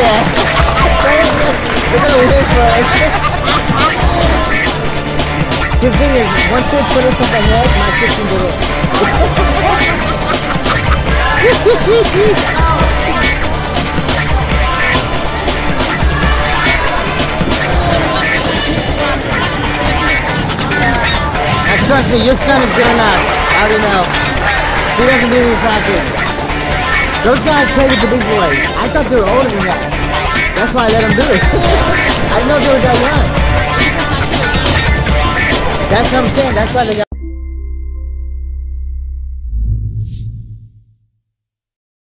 Yeah. They're gonna wait for it. The thing is, once they put us up ahead, my kid can get it. And trust me, your son is good enough. I already know. He doesn't need any practice. Those guys play with the big boys. I thought they were older than that. That's why I let them do it. I didn't know they were that young. That's what I'm saying. That's why they got